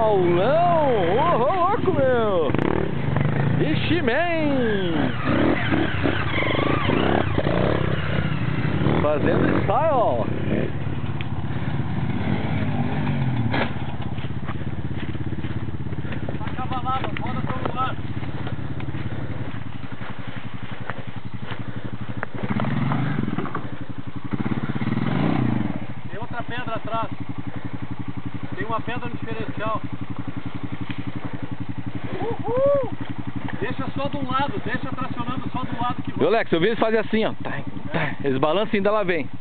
Paulão! Ô, louco, meu! Ixi, man! Fazendo style! Tá cavalada, roda pelo lado. Tem outra pedra atrás. Tem uma pedra no diferencial. Uhul! Deixa só de um lado, deixa tracionando só do lado que vai. Viu, Alex? Eu vi eles fazer assim, ó. Eles balançam e ainda lá vem.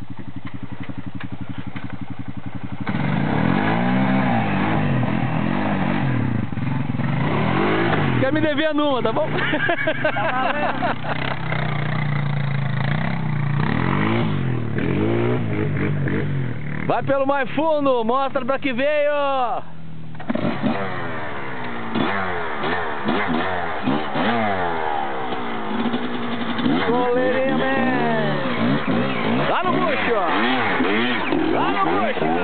Quer me dever numa, tá bom? Vai pelo mais fundo, mostra pra que veio! Goleirinha, man! Lá no bucho, ó! Lá no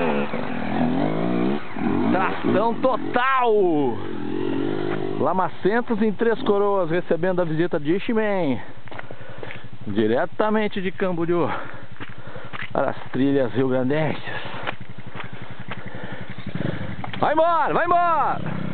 bucho! Tração total! Lamacentos em Três Coroas, recebendo a visita de Ixi-Man, diretamente de Camboriú para as trilhas rio-grandenses. Vai embora, vai embora!